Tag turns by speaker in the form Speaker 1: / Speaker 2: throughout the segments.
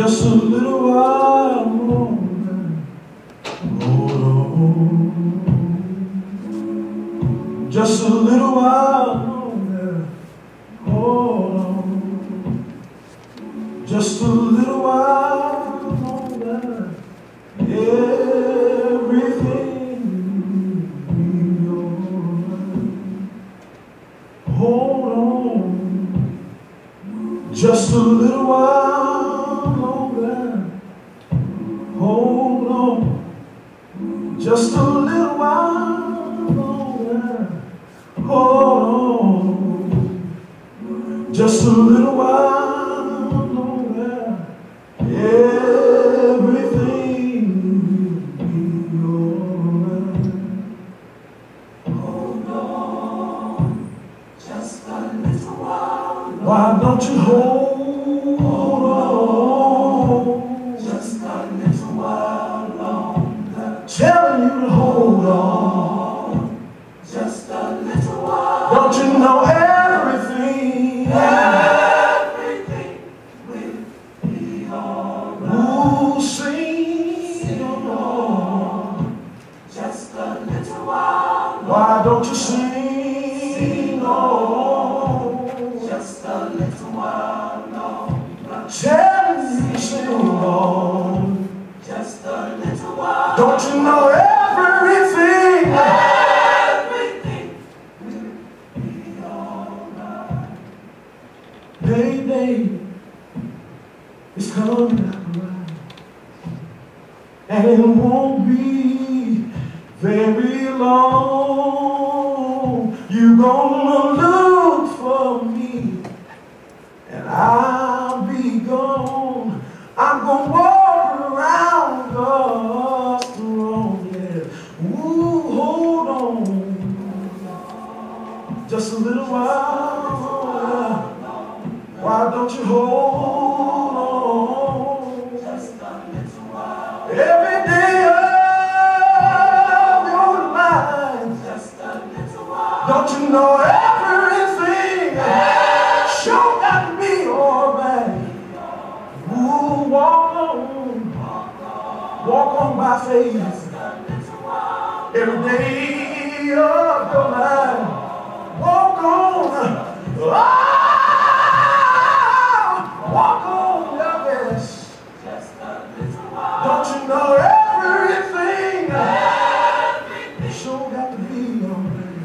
Speaker 1: Just a little while longer. Hold on. Just a little while longer. Hold on. Just a little while longer. Everything will be alright. Hold on. Just a little while longer. Hold on. Just a little while longer. Hold on. Just a little while longer. Everything will be alright. Hold on. Just a little while longer. Why don't you hold on? Just a little while longer. Telling you to hold on. Just a little while. Don't you know everything? Everything will be alright. Ooh, sing on. Just a little while. Why don't you sing on? Just a little while longer. Telling you to sing on. Just a little while. Don't you know everything? Everything will be alright. Payday is coming up right, and it won't be very long. You're gonna look for me, and I'll be gone. I'm gonna walk around God's throne, yeah. Ooh, hold on. Just a little while. Why don't you hold on? Just a little while. Every day of your life. Just a little while. Don't you know everything? Sure got to be alright. Ooh, walk on by faith. Every day of your life. Walk on. Walk on, yes. Don't you know everything? Everything sure got to be alright.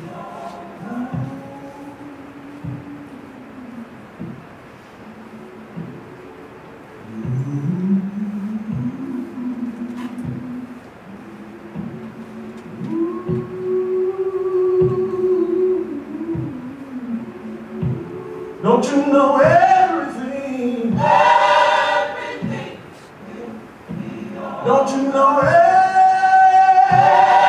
Speaker 1: Don't you know everything? Everything will be alright. Don't you know everything?